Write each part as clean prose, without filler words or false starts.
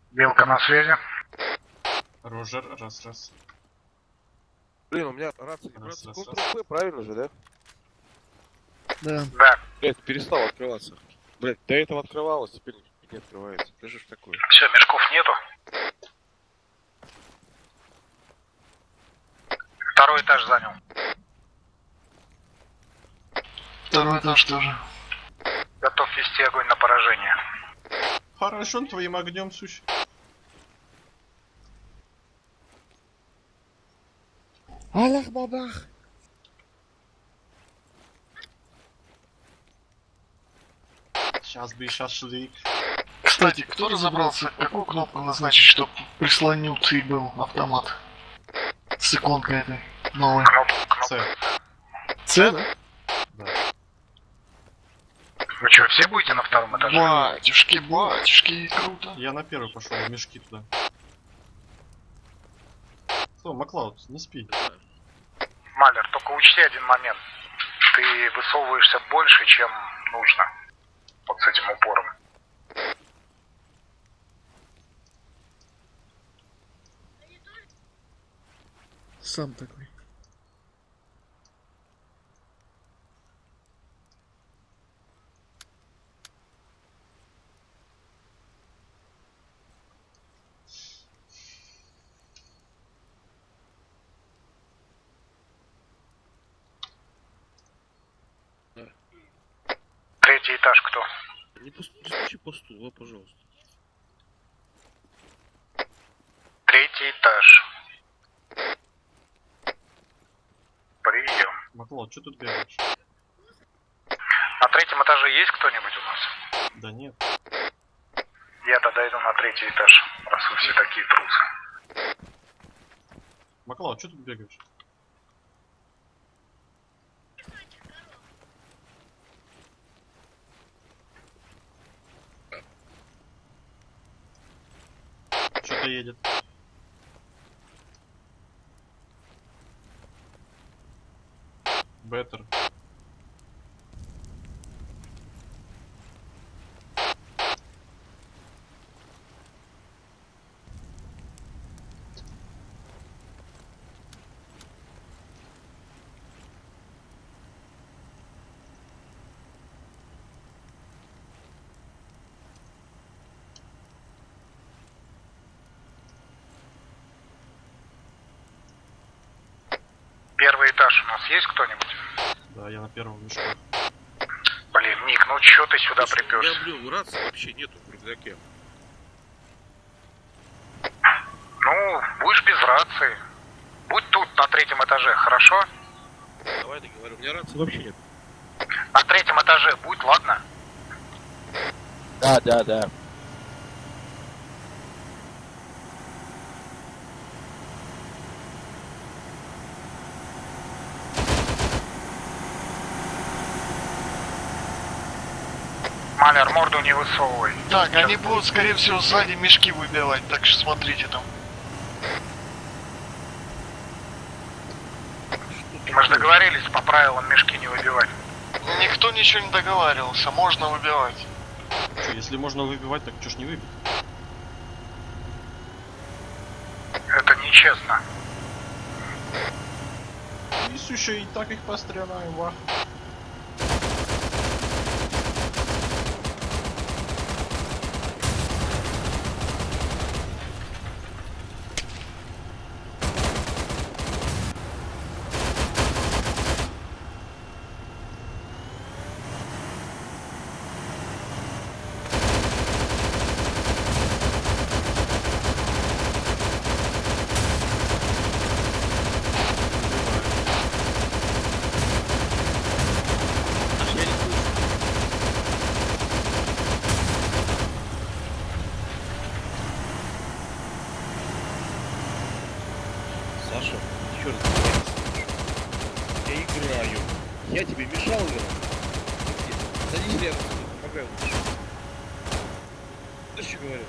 Белка на связи. Рожер, раз. Блин, у меня рация Раз. Ctrl-P, правильно же, да? Да. Да. Блять, перестал открываться. Блять, до этого открывалось, теперь не открывается. Это же такое. Все, мешков нету. Второй этаж занял. Второй этаж тоже. Готов вести огонь на поражение. Хорошо, твоим огнем сущ. Аллах бабах. Сейчас бы и шашлык. Кстати, кто разобрался, какую кнопку назначить, чтобы прислонил цель был автомат? С иконкой этой новой. С. С, да? Да. Вы что, все будете на втором этаже? Батюшки, круто. Я на первый пошел, в мешки туда. Что, Маклауд, не спи. Малер, только учти один момент. Ты высовываешься больше, чем нужно. Вот с этим упором. Сам такой. Третий этаж кто? Не стучи по стулу, а, пожалуйста. Третий этаж. Прием. Маклауд, что тут бегаешь? На третьем этаже есть кто-нибудь у нас? Да нет. Я тогда иду на третий этаж, раз вы все такие трусы. Маклауд, что тут бегаешь? Что-то едет. Беттер. Первый этаж у нас есть кто-нибудь? Да, я на первом мешке. Блин, Ник, ну чё ты сюда Слушай, приперся? у меня, блин, рации вообще нету в рюкзаке. Ну, будешь без рации. Будь тут, на третьем этаже, хорошо? Давай договорю, у меня рации вообще нет. На третьем этаже будь, ладно? Да. Малер, морду не высовывай. Так, они будут, скорее всего, сзади мешки выбивать, так что смотрите там. Мы же договорились по правилам мешки не выбивать. Никто ничего не договаривался, можно выбивать. Чё, если можно выбивать, так чё ж не выбить? Это нечестно. И еще и так их постреляем, ва. Саша, еще раз. Я играю. Я тебе мешал играть? Садись рядом, помогай лучше. Ты что говорю?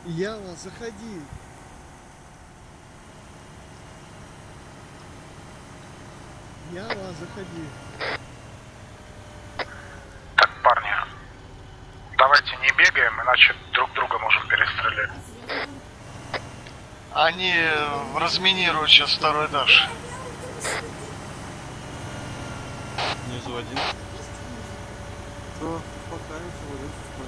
Ява, заходи. Ява, заходи. Так, парни, давайте не бегаем, иначе друг друга можем перестрелять. Они разминируют сейчас второй этаж. Внизу один. Что, успокаивайся, вот это спать.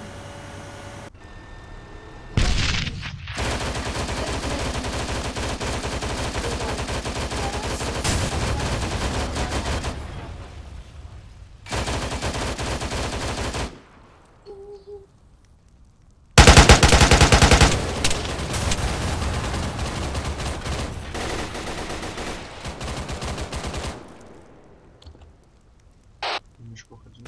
В мешках один.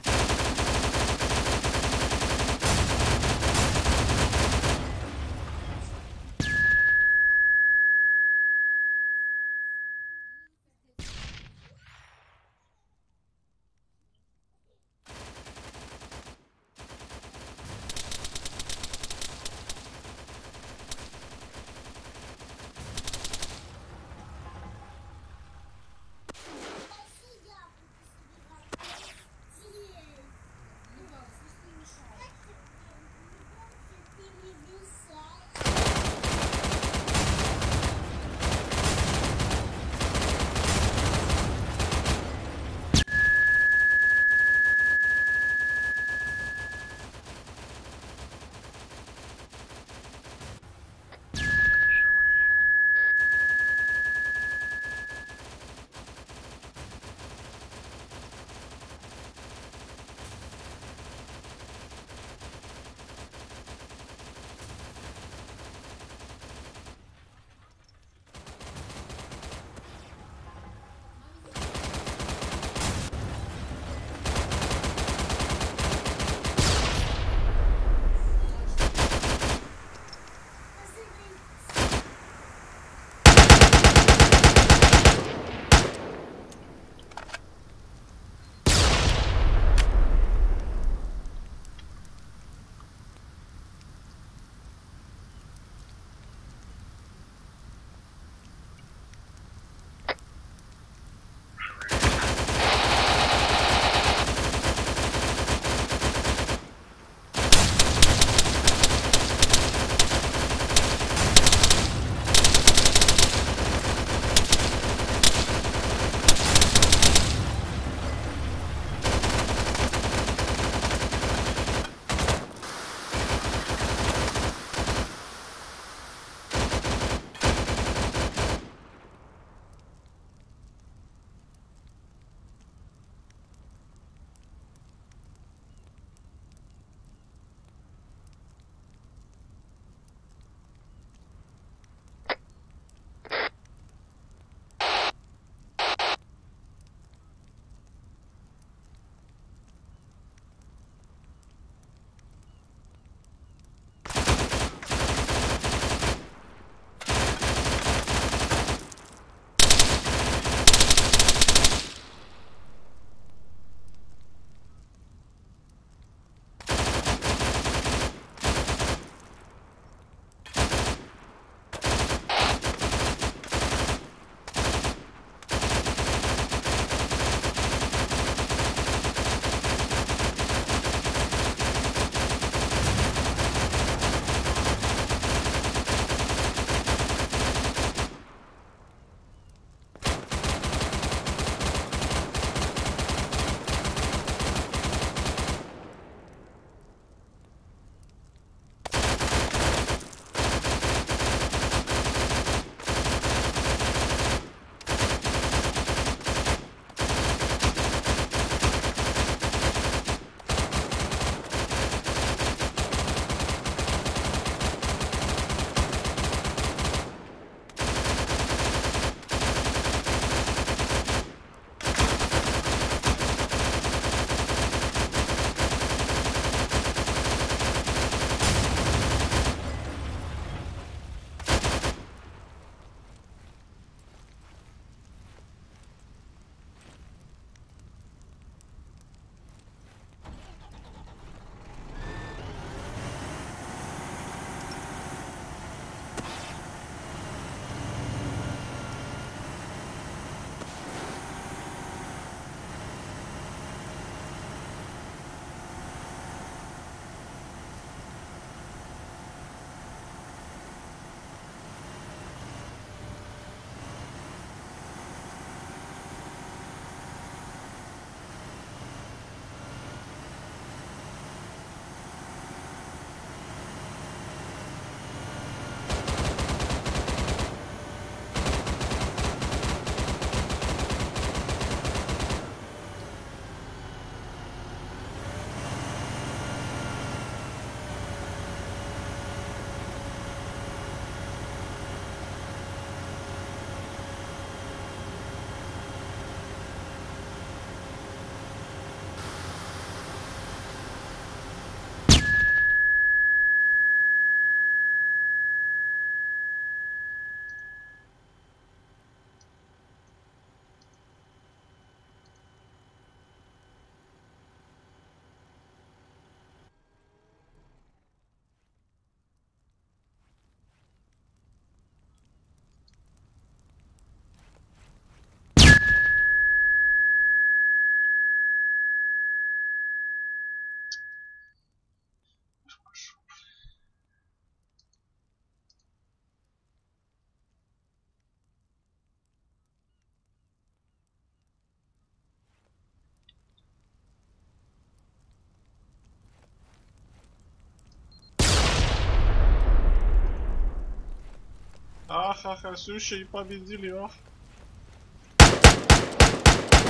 Ха-ха-ха, слушай, победили, а?